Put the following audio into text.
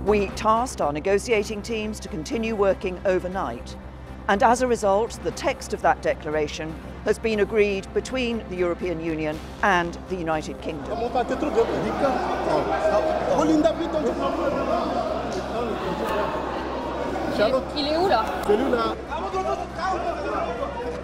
We tasked our negotiating teams to continue working overnight, and as a result, the text of that declaration has been agreed between the European Union and the United Kingdom. Il est où là?